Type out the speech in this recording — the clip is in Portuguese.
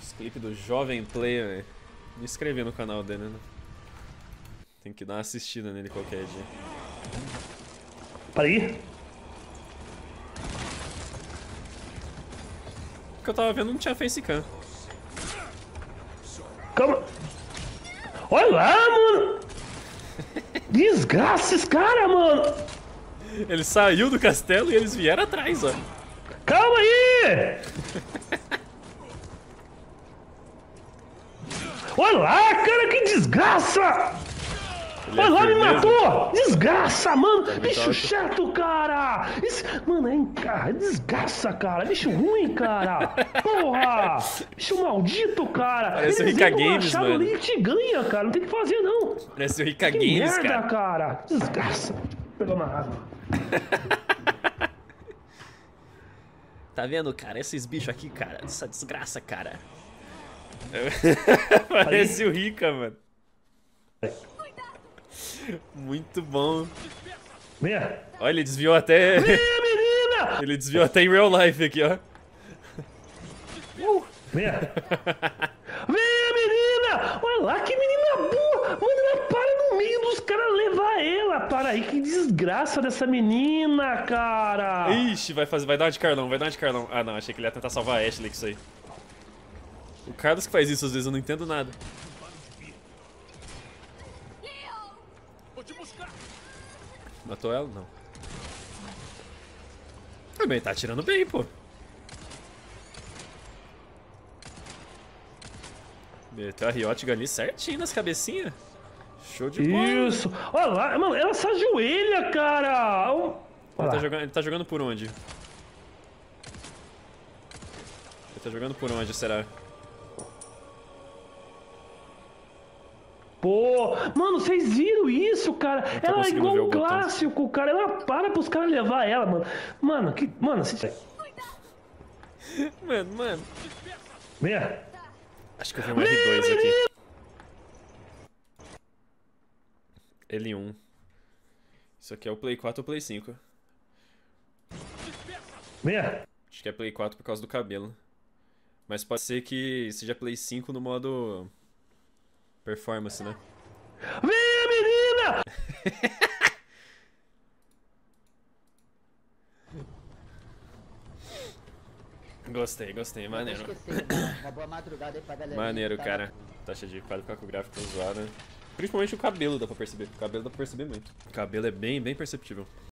Os clipes do Jovem Player, velho. Me inscrevi no canal dele, né? Tem que dar uma assistida nele qualquer dia. Aí. O que eu tava vendo não tinha facecam. Calma. Olha lá, mano. Desgraça esse cara, mano. Ele saiu do castelo e eles vieram atrás, ó. Calma aí. Olha lá, cara, que desgraça. Olha lá, me matou! Desgraça, mano! Bicho chato, cara! Mano, é desgraça, cara! Bicho ruim, cara! Porra! Bicho maldito, cara! Parece o Rica Games, mano. Ali e te ganha, cara! Não tem o que fazer, não! Parece o Rica Que Games, merda, cara! Cara! Desgraça! Vou pegar uma água. Tá vendo, cara? Esses bichos aqui, cara. Essa desgraça, cara. Parece o Rica, mano. Muito bom. Venha! Olha, ele desviou até... Venha, menina! Ele desviou até em real life aqui, ó. Venha! Venha, menina! Olha lá, que menina boa! Mano, ela para no meio dos caras levar ela! Para aí, que desgraça dessa menina, cara! Ixi, vai dar uma de Carlão, vai dar uma de Carlão. Ah, não, achei que ele ia tentar salvar a Ashley com isso aí. O Carlos que faz isso às vezes, eu não entendo nada. Matou ela? Não. Também tá atirando bem, pô. Meteu a Riotga ali certinho nas cabecinhas. Show de bola. Isso! Olha lá, mano, ela se ajoelha, cara! Ele tá jogando por onde? Ele tá jogando por onde, será? Pô, mano, vocês viram isso, cara? tô Ela é conseguindo ver igual o um botão. clássico, cara. Ela para pros caras levar ela, mano. Mano, se... Mano. Venha! Acho que eu vi um R2 aqui. L1. Isso aqui é o Play 4 ou Play 5. Venha! Acho que é Play 4 por causa do cabelo. Mas pode ser que seja Play 5 no modo... performance, né? Venha, menina! Gostei, maneiro. Uma boa madrugada aí pra galera. Maneiro, cara. Taxa de quadro ficar com o gráfico zoado, né? Principalmente o cabelo dá pra perceber. O cabelo dá pra perceber muito. O cabelo é bem perceptível.